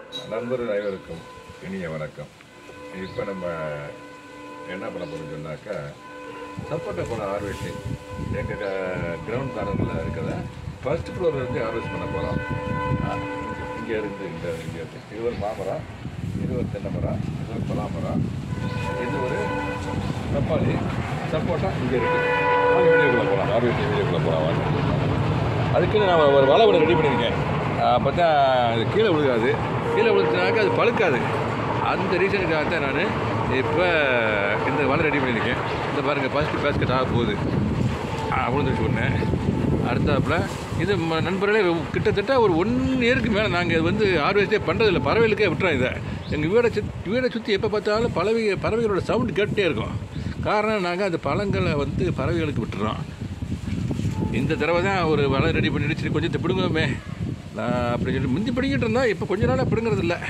நண்பர்கள் அனைவருக்கும் இனிய வணக்கம். இப்போ நம்ம என்ன பண்ண போகிறோம்னு சொன்னாக்கா, சப்போட்டா பழம் ஹார்வெஸ்டிங் எங்கள் கிரவுண்ட் கார்டனில் இருக்கிறத ஃபர்ஸ்ட் ஃப்ளோர்லேருந்து ஹார்வெஸ்ட் பண்ண போகிறோம். இங்கே இருந்து இது ஒரு மாமரம், இது ஒரு தென்னை மரம், இது ஒரு பலாமரம், இது ஒரு தப்பாளி, சப்போட்டா இங்கே இருக்குது. வீடியோக்குள்ளே போகலாம், ஹார்வெஸ்டிங் வீடியோக்குள்ளே போகலாம். அதுக்கு நான் ஒரு வலை ஒன்று ரெடி பண்ணியிருக்கேன். அப்போ தான் அது கீழே விழுகாது. கீழே விழுந்துச்சுனாக்கா அது பழுக்காது. அந்த ரீசனுக்காக தான் நான் இப்போ இந்த வலை ரெடி பண்ணியிருக்கேன். இந்த பாருங்கள், ஃபஸ்ட்டு பேஸ்கெட் ஆக போகுது. விழுந்துருச்சு ஒன்று. அடுத்தாப்பில் இது நண்பர்களே கிட்டத்தட்ட ஒரு 1 இயருக்கு மேலே நாங்கள் வந்து ஹார்வெஸ்டே பண்ணுறதில்ல. பறவைகளுக்கே விட்டுறோம். இதை எங்கள் வீடை சுற்றி எப்போ பார்த்தாலும் பறவைகளோட சவுண்டு கேட்டுகிட்டே இருக்கும். காரணம் நாங்கள் அந்த பழங்களை வந்து பறவைகளுக்கு விட்டுறோம். இந்த தடவை தான் ஒரு வலை ரெடி பண்ணிட்டு சரி கொஞ்சம் பிடுங்குவோமே நான் அப்படின்னு சொல்லிட்டு முந்தி பிடிங்கிட்டு இருந்தோம். இப்போ கொஞ்ச நாளாக பிடுங்கிறது இல்லை.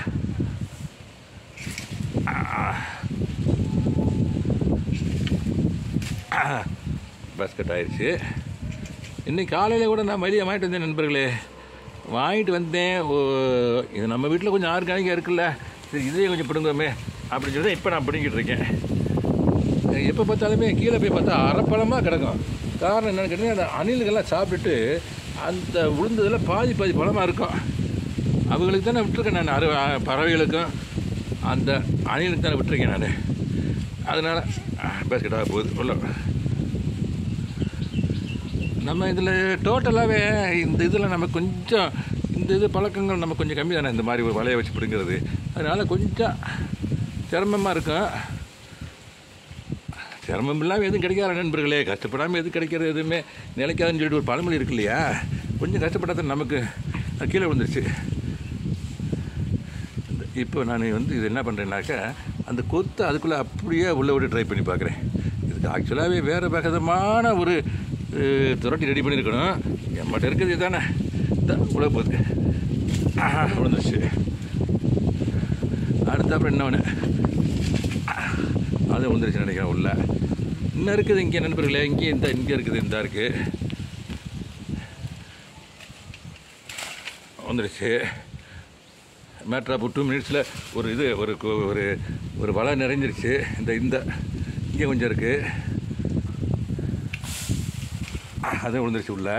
பாஸ்கெட் ஆயிடுச்சு. இன்னைக்கு காலையில் கூட நான் மதியம் வாங்கிட்டு வந்தேன் நண்பர்களே. வாங்கிட்டு வந்தேன். இது நம்ம வீட்டில் கொஞ்சம் ஆர்கானிக்காக இருக்குல்ல, சரி இதையே கொஞ்சம் பிடுங்குவோமே அப்படின்னு சொல்லி இப்போ நான் பிடுங்கிட்டு இருக்கேன். எப்போ பார்த்தாலுமே கீழே போய் பார்த்தா அரைப்பழமாக கிடக்கும். காரணம் என்னென்னு கேட்டிங்கன்னா, அந்த அணில்கள்லாம் சாப்பிட்டுட்டு அந்த உளுந்ததில் பாதி பழமாக இருக்கும். அவங்களுக்கு தானே விட்டுருக்கேன் நான், பறவைகளுக்கும் அந்த அணிலுக்கு தானே விட்டுருக்கேன் நான். அதனால் பேஸ்கெட்டாக போகுது உள்ள. நம்ம இதில் டோட்டலாகவே இந்த இதில் நம்ம கொஞ்சம் இந்த பழக்கங்கள் நம்ம கொஞ்சம் கம்மி தானே, இந்த மாதிரி ஒரு வலையை வச்சு பிடுங்கிறது. அதனால் கொஞ்சம் சிரமமாக இருக்கும். சிரமம் இல்லாமல் எதுவும் கிடைக்காத நண்பர்களே. கஷ்டப்படாமல் எது கிடைக்கிறது எதுவுமே நிலைக்காதுன்னு சொல்லிட்டு ஒரு பழமொழி இருக்கு இல்லையா. கொஞ்சம் கஷ்டப்பட்டால் தான் நமக்கு கீழே விழுந்துருச்சு. இப்போ நான் வந்து இது என்ன பண்ணுறேன்னாக்கா, அந்த கொத்து அதுக்குள்ளே அப்படியே உள்ள விட்டு ட்ரை பண்ணி பார்க்குறேன். இதுக்கு ஆக்சுவலாகவே வேறு விதமான ஒரு துரட்டி ரெடி பண்ணியிருக்கணும். என்கிட்ட இருக்குது இதுதானே, இந்த உள்ள போகுது. விழுந்துருச்சு. அடுத்த அப்புறம் என்ன ஒன்று அது விழுந்துருச்சு நினைக்கிறேன். உள்ள இன்னும் இருக்குது இங்கே நண்பர்களே. இங்கே இங்கே இருக்குது, இந்த இருக்குது, வந்துடுச்சு. மேட்ரு ஆஃப் 2 மினிட்ஸில் ஒரு இது ஒரு ஒரு ஒரு வலை நிறைஞ்சிருச்சு. இந்த இங்கே கொஞ்சம் இருக்குது, அதுவும் விழுந்துருச்சு உள்ள.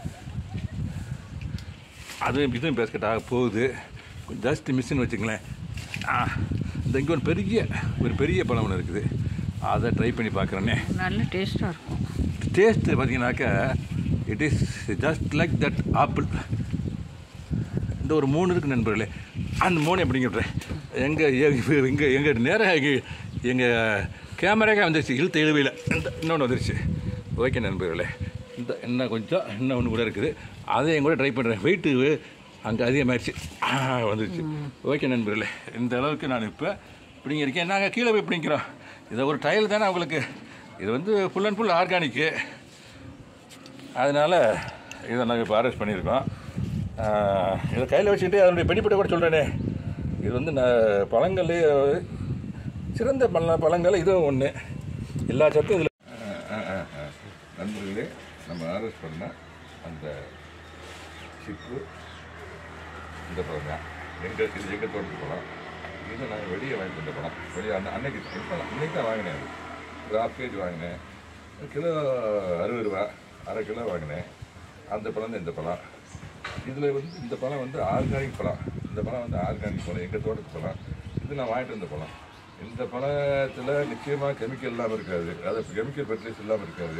இதுவும் பேஸ்கெட் ஆக போகுது. ஜஸ்ட் மிஸ்ஸுன்னு வச்சுங்களேன். இந்த இங்கே ஒரு பெரிய பழம் ஒன்று இருக்குது. அதை ட்ரை பண்ணி பார்க்குறேன்னே. நல்ல டேஸ்ட்டாக இருக்கும். டேஸ்ட்டு பார்த்தீங்கன்னாக்கா it is just like that apple. இந்த ஒரு 3 இருக்குது நண்பர்களே. அந்த 3 எப்படிங்க விட்றேன். எங்கள் நேராக எங்கள் கேமராக்கே வந்துருச்சு. இழுத்த இழுவையில் இன்னொன்று வந்துருச்சு. ஓகே நண்பர்களே, இன்னும் கொஞ்சம் இன்னும் ஒன்று கூட இருக்குது. அதையும் கூட ட்ரை பண்ணுறேன். வெயிட்டு அங்கே அதிகமாகிடுச்சு, வந்துடுச்சு. ஓகே நண்பர்களே, இந்த அளவுக்கு நான் இப்போ பிடிங்கிருக்கேன். நாங்கள் கீழே போய் பிடிக்கிறோம். இதை ஒரு ட்ரையல் தானே அவங்களுக்கு. இது வந்து ஃபுல் அண்ட் ஃபுல் ஆர்கானிக்கு. அதனால் இதை நாங்கள் இப்போ ஹார்வெஸ்ட் பண்ணியிருக்கோம். இதை கையில் வச்சுக்கிட்டு அதனுடைய பெனிஃபிட்டை கூட சொல்கிறேனே. இது வந்து பழங்கள்லேயே சிறந்த பழங்கள் இதுவும் ஒன்று. எல்லா சத்தும் இதில். நண்பர்களே, நம்ம ஹார்வெஸ்ட் பண்ணால் அந்த சிப்பு இந்த பழம் தான் எங்கள் தோட்டத்துக்கு பழம். இது நாங்கள் வெளியே வாங்கிட்டு வந்த பழம். வெளியே அன்னைக்கு தான் வாங்கினேன். ஒரு 1/2 kg வாங்கினேன். கிலோ 60 ரூபா. 1/2 கிலோ வாங்கினேன். அந்த பழம் தான் இந்த பழம். இதில் வந்து இந்த பழம் வந்து ஆர்கானிக் பழம். இந்த பழம் வந்து ஆர்கானிக் பழம், எங்கள் தோட்டத்து பழம். இது நான் வாங்கிட்டு வந்த பழம். இந்த பழத்தில் நிச்சயமாக கெமிக்கல் இல்லாமல் இருக்காது, அதாவது கெமிக்கல் ஃபெர்டிலைசர் இல்லாமல் இருக்காது.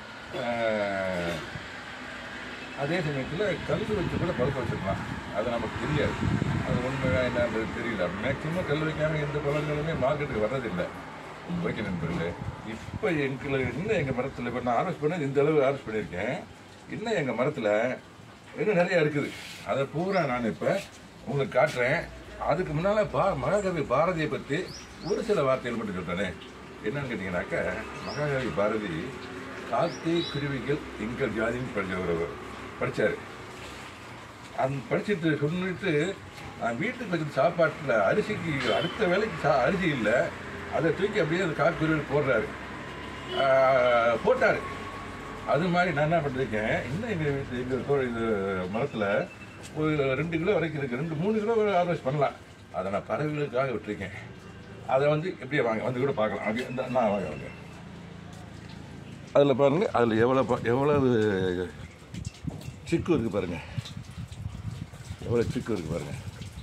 அதே சமயத்தில் கல் வச்சு கூட பழுக்க வச்சுக்கலாம். அது நமக்கு தெரியாது. அது உண்மையாக என்னன்றது தெரியல. மேக்சிமம் கல் வைக்காமல் எந்த பழங்களுமே மார்க்கெட்டுக்கு வர்றதில்லை. ஓகே நண்பர்களே, இப்போ இன்னும் எங்கள் மரத்தில் இப்போ நான் ஹார்வெஸ்ட் பண்ணது இந்த அளவு ஹார்வெஸ்ட் பண்ணியிருக்கேன். இன்னும் எங்கள் மரத்தில் இன்னும் நிறையா இருக்குது. அதை பூரா நான் இப்போ உங்களுக்கு காட்டுறேன். அதுக்கு முன்னால் மகாகவி பாரதியை பற்றி ஒரு சில வார்த்தைகள் மட்டும் சொல்கிறேனே. என்னன்னு கேட்டிங்கனாக்கா, மகாகவி பாரதி காக்கை குருவிகள் எங்கள் ஜாதின்னு படித்தார். அந்த படிச்சுட்டு சொல்லிட்டு வீட்டுக்கு வச்சு சாப்பாட்டில் அரிசிக்கு அடுத்த வேலைக்கு அரிசி இல்லை, அதை தூக்கி அப்படியே அந்த காக்குருவில் போட்டார். அது மாதிரி நான் என்ன பண்ணியிருக்கேன், இன்னும் எங்கள் இது மரத்தில் ஒரு 2 கிலோ வரைக்கும் இருக்குது. 2-3 கிலோ ஹார்வெஸ்ட் பண்ணலாம். அதை நான் பறவைகளுக்காக விட்டுருக்கேன். அதை வந்து எப்படியே வாங்க வந்து கூட பார்க்கலாம். அது இந்த நான் வாங்க அதில் பாருங்கள், அதில் எவ்வளவு சிக்கு இருக்குது பாருங்கள், எவ்வளோ சிக்கு இருக்குது பாருங்கள்.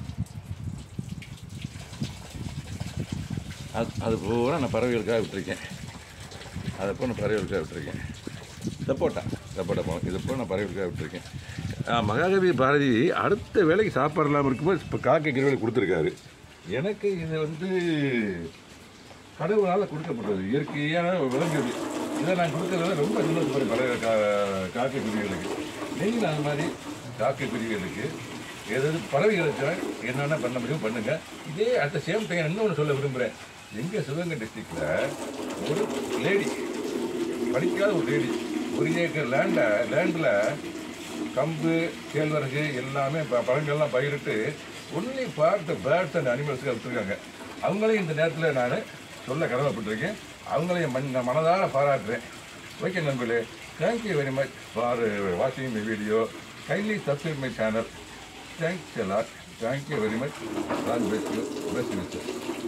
அது பூரா நான் பறவைகளுக்காக விட்டுருக்கேன். அதை போல் நான் பறவைகளுக்காக விட்டுருக்கேன். சப்போட்டா போகணும், இதை போல் நான் பறவைகளுக்காக விட்டுருக்கேன். மகாகவி பாரதி அடுத்த வேலைக்கு சாப்பாடு இல்லாமல் இருக்கும்போது இப்போ காக்கை கிருவேலை கொடுத்துருக்காரு. எனக்கு இது வந்து கடவுளால் கொடுக்கப்பட்டது, இயற்கையான விலங்குது. இதை நான் கொடுக்கறத ரொம்ப சந்தோஷப்படுற பறவை காக்கை குருவிகளுக்கு. நீங்களும் அது மாதிரி காக்கை குருவிகளுக்கு ஏதாவது பறவைகளுக்கு என்னென்ன பண்ண முடியும் பண்ணுங்கள். இதே அட் த சேம் டைம் இன்னொன்று சொல்ல விரும்புகிறேன். எங்கள் சிவகங்கை டிஸ்ட்ரிக்டில் ஒரு லேடி, படிக்காத ஒரு லேடி, 1 ஏக்கர் லேண்டில் கம்பு, கேழ்வரகு எல்லாமே பழங்கள்லாம் பயிரிட்டு only for the birds and அனிமல்ஸுக்கு எடுத்துருக்காங்க. அவங்களையும் இந்த நேரத்தில் நான் சொல்ல கடமைப்பட்டிருக்கேன். அவங்களையும் மனதார பாராட்டுறேன். ஓகே நண்பர்களே, தேங்க்யூ வெரி மச் ஃபார் வாட்சிங் my video. Kindly subscribe my channel. Thanks a lot. Thank you very much. God bless you. Bless you, sir.